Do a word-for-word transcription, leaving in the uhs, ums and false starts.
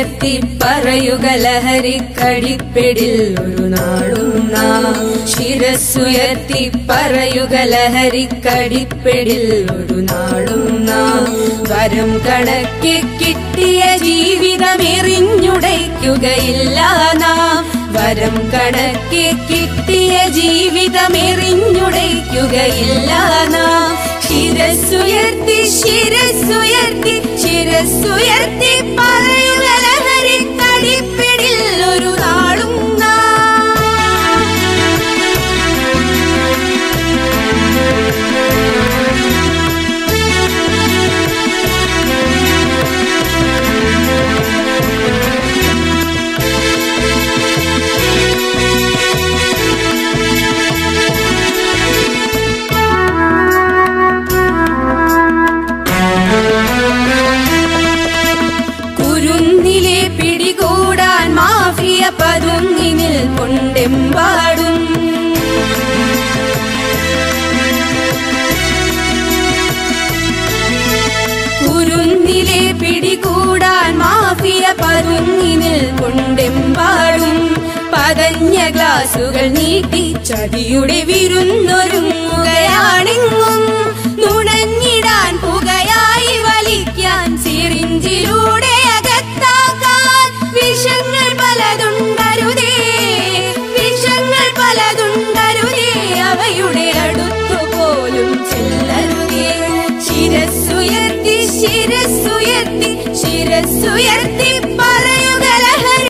ശിരസ്സുയർത്തി പറയുക ലഹരിക്കടിപ്പിടിൽ ഒരു നാളും നാം. ശിരസ്സുയർത്തി പറയുക ലഹരിക്കടിപ്പിടിൽ ഒരു നാളും നാം. വരം കണക്കെ കിട്ടിയ ജീവിതമെറിഞ്ഞുടയ്ക്കുകയില്ല നാം. വരം കണക്കെ കിട്ടിയ ജീവിതമെറിഞ്ഞുടയ്ക്കുകയില്ല നാം. ശിരസ്സുയർത്തി ശിരസ്സുയർത്തി ശിരസ്സുയർത്തി പറയുക ലഹരിക്കടിപ്പിടിൽ ഒരു നാളും പതുങ്ങിനിൽ കൊണ്ടെമ്പാടും. കുരുന്നിലെ പിടികൂടാൻ മാഫിയ പതുങ്ങിനിൽ കൊണ്ടെമ്പാടും. പതഞ്ഞ ഗ്ലാസുകൾ നീട്ടി ചതിയുടെ വിരുന്നൊരുങ്ങുകയാണെങ്ങും. നുണഞ്ഞിടാൻ പുകയായി വലിക്കാൻ സിറിഞ്ചിലൂടെ അകത്താക്കാൻ വിഷങ്ങൾ പലതുണ്ടരുതേ, വിഷങ്ങൾ പലതുണ്ടരുതേ, അവയുടെ അടുത്തുപോലും ചെല്ലരുതേ. ശിരസ്സുയർത്തി ശിരസ്സുയർത്തി ശിരസ്സുയർത്തി